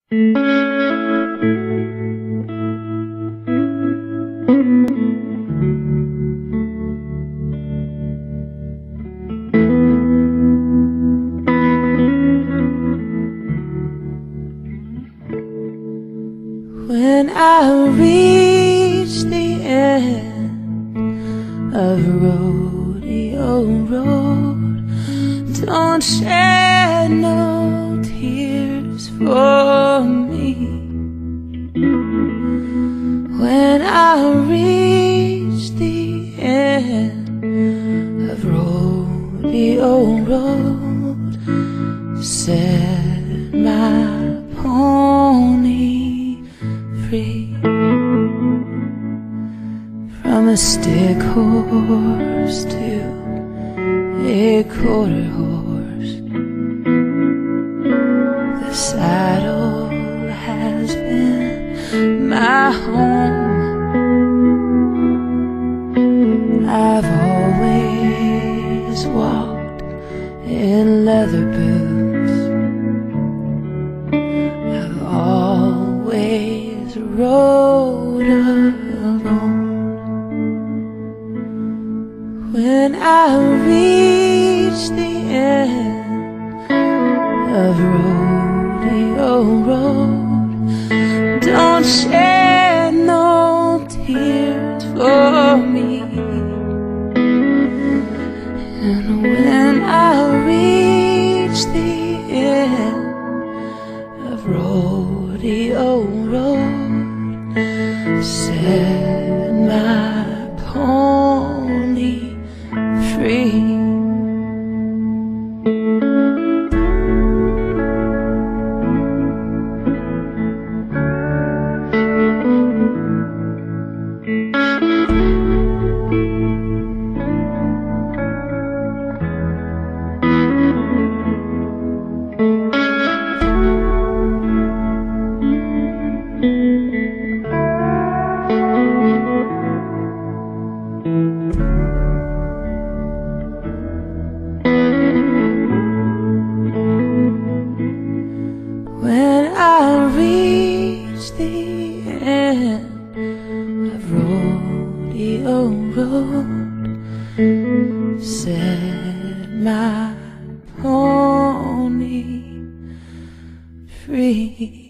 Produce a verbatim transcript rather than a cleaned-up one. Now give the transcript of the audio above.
When I reach the end of Rodeo Road, don't shed no tears for me. When I reach the end of Rodeo Road, set my pony free from a stick horse to a quarter horse. The saddle has been my home. I've always walked in leather boots. I've always rode alone. When I reach the end of Rodeo Road, don't shed no tears for me. And when I reach the end of Rodeo Road, set my pony free. When I reach the end of Rodeo Road, set my pony free.